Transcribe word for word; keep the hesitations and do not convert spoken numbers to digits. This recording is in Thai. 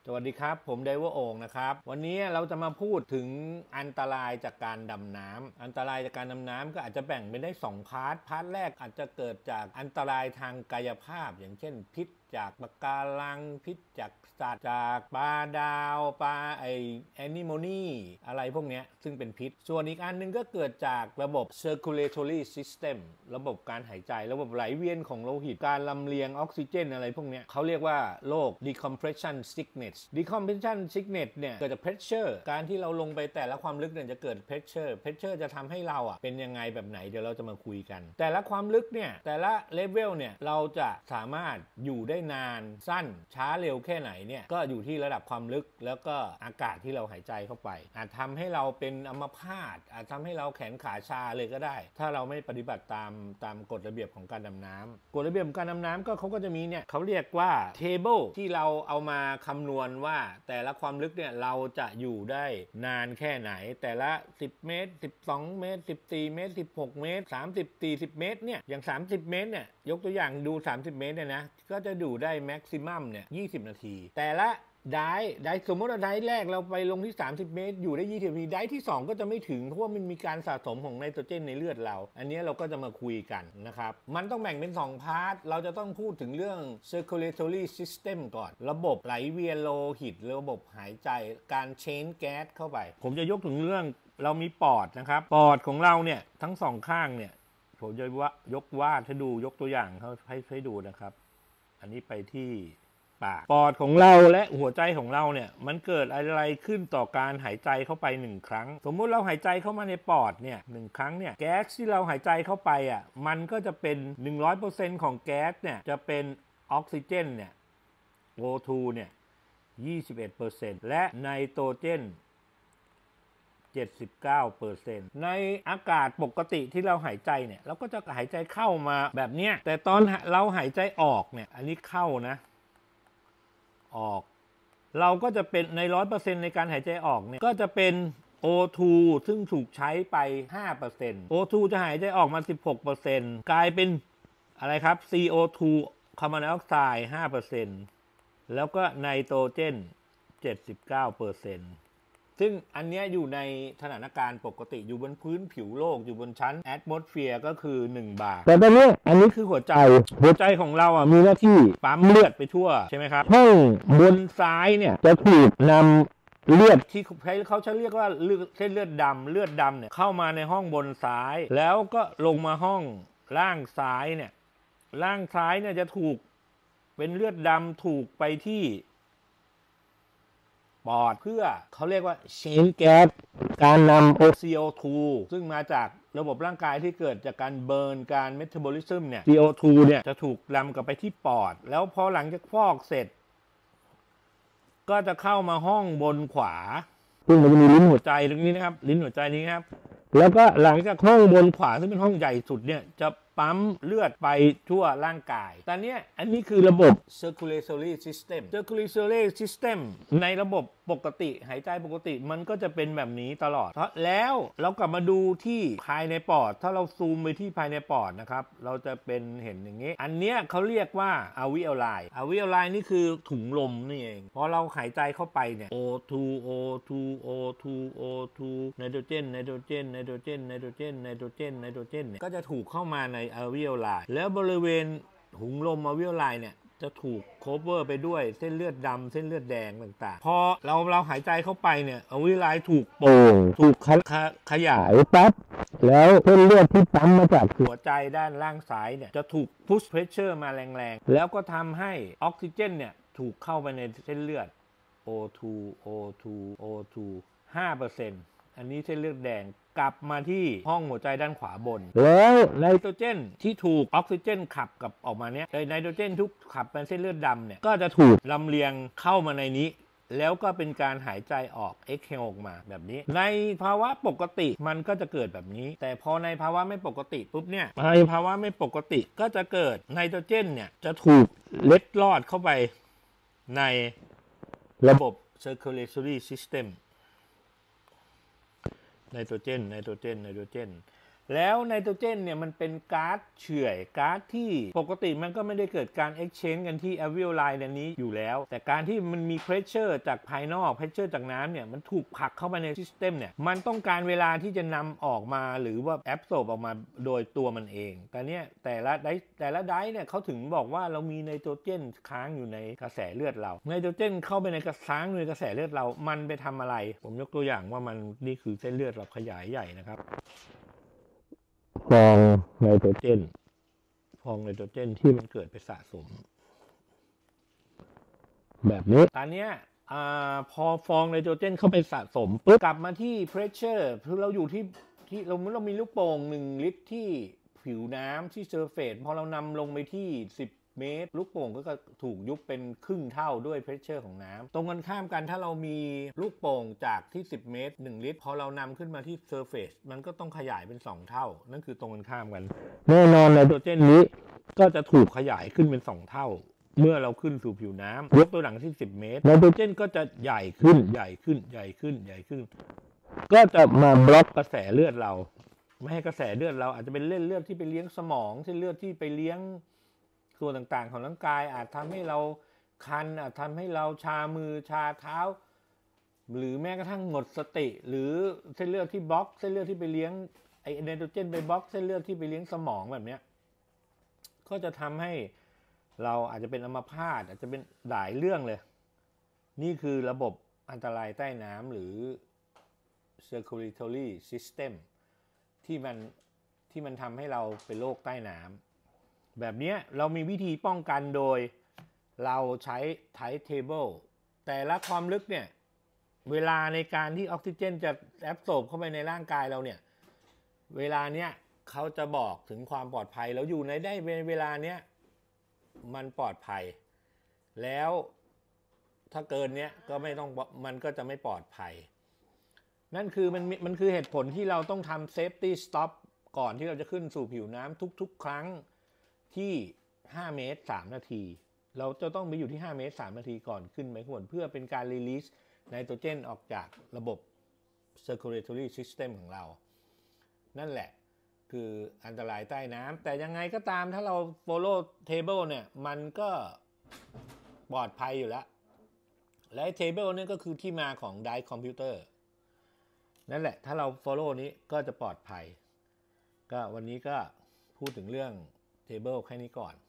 สวัสดีครับผมไดโวโอ่งนะครับวันนี้เราจะมาพูดถึงอันตรายจากการดำน้ำอันตรายจากการดำน้ำก็อาจจะแบ่งเป็นได้สองพาร์ทพาร์ทแรกอาจจะเกิดจากอันตรายทางกายภาพอย่างเช่นพิษจากปะการังพิษจากสัตว์จากปลาดาวปลาไอแอนิโมนีอะไรพวกนี้ซึ่งเป็นพิษส่วนอีกอันนึงก็เกิดจากระบบ circulatory system ระบบการหายใจระบบไหลเวียนของโลหิตการลำเลียงออกซิเจนอะไรพวกนี้เขาเรียกว่าโรค decompression sickness decompression sickness เนี่ยเกิดจาก pressure การที่เราลงไปแต่ละความลึกเนี่ยจะเกิด pressure pressure จะทำให้เราอ่ะเป็นยังไงแบบไหนเดี๋ยวเราจะมาคุยกันแต่ละความลึกเนี่ยแต่ละเลเวลเนี่ยเราจะสามารถอยู่ได้นานสั้นช้าเร็วแค่ไหนเนี่ยก็อยู่ที่ระดับความลึกแล้วก็อากาศที่เราหายใจเข้าไปอาจทำให้เราเป็นอัมพาตอาจทำให้เราแขนขาชาเลยก็ได้ถ้าเราไม่ปฏิบัติตามตามกฎระเบียบของการดำน้ำกฎระเบียบของการดำน้ำก็เขาก็จะมีเนี่ยเขาเรียกว่า table ที่เราเอามาคำนวณว่าแต่ละความลึกเนี่ยเราจะอยู่ได้นานแค่ไหนแต่ละสิบเมตรสิบสองเมตรสิบสี่เมตรสิบหกเมตรสามสิบ สี่สิบเมตรเนี่ยอย่างสามสิบเมตรเนี่ยยกตัวอย่างดูสามสิบเมตรเนี่ยนะก็จะอยู่ได้แม็กซิมัมเนี่ยยี่สิบนาทีแต่ละได้ได้สมมติว่าได้แรกเราไปลงที่สามสิบเมตรอยู่ได้ยี่สิบนาทีได้ที่สองก็จะไม่ถึงเพราะว่ามันมีการสะสมของไนโตรเจนในเลือดเราอันนี้เราก็จะมาคุยกันนะครับมันต้องแบ่งเป็นสองพาร์ทเราจะต้องพูดถึงเรื่อง circulatory system ก่อนระบบไหลเวียนโลหิตระบบหายใจการเชนแก๊สเข้าไปผมจะยกถึงเรื่องเรามีปอดนะครับปอดของเราเนี่ยทั้งสองข้างเนี่ยผมจะว่ายกวาดให้ดูยกตัวอย่างเขาให้ให้ดูนะครับอันนี้ไปที่ปากปอดของเราและหัวใจของเราเนี่ยมันเกิดอะไรขึ้นต่อการหายใจเข้าไปหนึ่งครั้งสมมุติเราหายใจเข้ามาในปอดเนี่ยหนึ่งครั้งเนี่ยแก๊สที่เราหายใจเข้าไปอ่ะมันก็จะเป็น หนึ่งร้อยเปอร์เซ็นต์ ของแก๊สเนี่ยจะเป็นออกซิเจนเนี่ย โอ ทู เนี่ย ยี่สิบเอ็ดเปอร์เซ็นต์ และไนโตรเจนเจ็ดสิบเก้าเปอร์เซ็นต์ ในอากาศปกติที่เราหายใจเนี่ยเราก็จะหายใจเข้ามาแบบเนี้ยแต่ตอนเราหายใจออกเนี่ยอันนี้เข้านะออกเราก็จะเป็นใน ร้อยเปอร์เซ็นต์ ในการหายใจออกเนี่ยก็จะเป็น โอ ทู ซึ่งถูกใช้ไป ห้าเปอร์เซ็นต์ โอ ทู จะหายใจออกมา สิบหกเปอร์เซ็นต์ กลายเป็นอะไรครับ ซี โอ ทู คาร์บอนไดออกไซด์ ห้าเปอร์เซ็นต์ แล้วก็ไนโตรเจน เจ็ดสิบเก้าเปอร์เซ็นต์ซึ่งอันนี้อยู่ในสถานการณ์ปกติอยู่บนพื้นผิวโลกอยู่บนชั้นแอตมอสเฟียร์ก็คือหนึ่งบาร์แต่ตอนนี้อันนี้คือหัวใจหัวใจของเราอ่ะมีหน้าที่ปั๊มเลือดไปทั่วใช่ไหมครับห้องบนซ้ายเนี่ยจะถูกนำเลือดที่เขาจะเรียกว่าเส้นเลือดดำเลือดดำเนี่ยเข้ามาในห้องบนซ้ายแล้วก็ลงมาห้องล่างซ้ายเนี่ยล่างซ้ายเนี่ยจะถูกเป็นเลือดดำถูกไปที่ปอดเพื่อเขาเรียกว่าเชนแก๊สการนำ ซี โอ ทู ซึ่งมาจากระบบร่างกายที่เกิดจากการเบิร์นการเมตาบอลิซึมเนี่ย ซี โอ ทู เนี่ยจะถูกนำกลับไปที่ปอดแล้วพอหลังจากฟอกเสร็จก็จะเข้ามาห้องบนขวาซึ่งมันจะมีลิ้นหัวใจตรงนี้นะครับลิ้นหัวใจนี้ครับแล้วก็หลังจากห้องบนขวาซึ่งเป็นห้องใหญ่สุดเนี่ยจะปั๊มเลือดไปทั่วร่างกายตอนนี้อันนี้คือระบบ circulatory system circulatory system ในระบบปกติหายใจปกติมันก็จะเป็นแบบนี้ตลอดแล้วเรากลับมาดูที่ภายในปอดถ้าเราซูมไปที่ภายในปอดนะครับเราจะเป็นเห็นอย่างนี้อันเนี้ยเขาเรียกว่า alveoli alveoli นี่คือถุงลมนี่เองพอเราหายใจเข้าไปเนี่ย โอ ทู โอ ทู โอ ทู โอ ทู ไนโตรเจนไนโตรเจนไนโตรเจนไนโตรเจนไนโตรเจนไนโตรเจนเนี่ยก็จะถูกเข้ามาในalveoli แล้วบริเวณถุงลม alveoli เนี่ยจะถูกโคเวอร์ไปด้วยเส้นเลือดดำเส้นเลือดแดงต่างๆพอเราเราหายใจเข้าไปเนี่ยalveoliถูกโป่งถูกขยายปั๊บแล้วเส้นเลือดที่ปั๊มมาจากหัวใจด้านล่างซ้ายเนี่ยจะถูกพุชเพรสเชอร์มาแรงๆแล้วก็ทำให้ออกซิเจนเนี่ยถูกเข้าไปในเส้นเลือด โอ ทู โอ ทู โอ ทู ห้าเปอร์เซ็นต์ อันนี้เส้นเลือดแดงกลับมาที่ห้องหัวใจด้านขวาบนแล้วไนโตรเจนที่ถูกออกซิเจนขับกับออกมาเนี้ยไนโตรเจนทุกขับเป็นเส้นเลือดดำเนี่ยก็จะถูกลำเลียงเข้ามาในนี้แล้วก็เป็นการหายใจออกเอ็กเฮลออกมาแบบนี้ในภาวะปกติมันก็จะเกิดแบบนี้แต่พอในภาวะไม่ปกติปุ๊บเนี่ยในภาวะไม่ปกติก็จะเกิดไนโตรเจนเนี่ยจะถูกเล็ดลอดเข้าไปในระบบ circulatory system ไนโตรเจนไนโตรเจนไนโตรเจนแล้วไนโตรเจนเนี่ยมันเป็นก๊าซเฉื่อยก๊าซที่ปกติมันก็ไม่ได้เกิดการ exchange กันที่ alveoli ในนี้อยู่แล้วแต่การที่มันมี pressure จากภายนอก pressure จากน้ำเนี่ยมันถูกผลักเข้าไปใน system เนี่ยมันต้องการเวลาที่จะนำออกมาหรือว่า absorb ออกมาโดยตัวมันเองแต่เนี่ยแต่ละไดแต่ละไดเนี่ยเขาถึงบอกว่าเรามีไนโตรเจนค้างอยู่ในกระแสเลือดเราไนโตรเจนเข้าไปในกระค้างในกระแสเลือดเรามันไปทำอะไรผมยกตัวอย่างว่ามันนี่คือเส้นเลือดเราขยายใหญ่นะครับฟองไนโตรเจนฟองไนโตรเจนที่มันเกิดไปสะสมแบบนี้ตอนนี้อ่าพอฟองไนโตรเจนเข้าไปสะสมปุ๊บกลับมาที่ pressure คือเราอยู่ที่ที่เราเรามีลูกโป่งหนึ่งลิตรที่ผิวน้ำที่ surface พอเรานำลงไปที่สิบเมตรลูกโป่งก็ถูกยุบเป็นครึ่งเท่าด้วย pressure ของน้ำตรงกันข้ามกันถ้าเรามีลูกโป่งจากที่สิบเมตรหนึ่งลิตรพอเรานำขึ้นมาที่ surface มันก็ต้องขยายเป็นสองเท่านั่นคือตรงกันข้ามกันแน่นอนไนโตรเจนนี้ก็จะถูกขยายขึ้นเป็นสองเท่าเมื่อเราขึ้นสู่ผิวน้ำยกตัวอย่างที่สิบเมตรไนโตรเจนก็จะใหญ่ขึ้นใหญ่ขึ้นใหญ่ขึ้นใหญ่ขึ้นก็จะมาบล็อกกระแสเลือดเราไม่ให้กระแสเลือดเราอาจจะเป็นเส้นเลือดที่ไปเลี้ยงสมองเส้นเลือดที่ไปเลี้ยงส่วนต่างๆของร่างกายอาจทำให้เราคันอาจทำให้เราชามือชาเท้าหรือแม้กระทั่งหมดสติหรือเส้นเลือดที่บล็อกเส้นเลือดที่ไปเลี้ยงไอไนโตรเจนไปบล็อกเส้นเลือดที่ไปเลี้ยงสมองแบบนี้ก็จะทำให้เราอาจจะเป็นอัมพาตอาจจะเป็นหลายเรื่องเลยนี่คือระบบอันตรายใต้น้ำหรือ circulatory system ที่มันที่มันทำให้เราเป็นโรคใต้น้ำแบบนี้เรามีวิธีป้องกันโดยเราใช้ tight table แต่ละความลึกเนี่ยเวลาในการที่ออกซิเจนจะแอบโซบเข้าไปในร่างกายเราเนี่ยเวลาเนี้ยเขาจะบอกถึงความปลอดภัยเราอยู่ในได้เวลาเนี้ยมันปลอดภัยแล้วถ้าเกินเนี้ยก็ไม่ต้องมันก็จะไม่ปลอดภัยนั่นคือมันมันคือเหตุผลที่เราต้องทำ safety stop ก่อนที่เราจะขึ้นสู่ผิวน้ำทุกๆครั้งที่ห้าเมตรสามนาทีเราจะต้องไปอยู่ที่ห้าเมตรสามนาทีก่อนขึ้นไปข้างบนเพื่อเป็นการ release ไนโตรเจนออกจากระบบ circulatory system ของเรานั่นแหละคืออันตรายใต้น้ำแต่ยังไงก็ตามถ้าเรา follow table เนี่ยมันก็ปลอดภัยอยู่แล้วและ table นี่ก็คือที่มาของ Dice Computer นั่นแหละถ้าเรา follow นี้ก็จะปลอดภัยก็วันนี้ก็พูดถึงเรื่อง table แค่นี้ก่อน